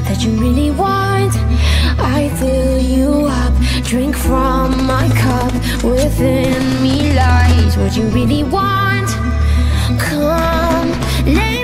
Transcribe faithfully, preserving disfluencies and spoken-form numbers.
that you really want. I fill you up, drink from my cup. Within me lies what you really want. Come, lay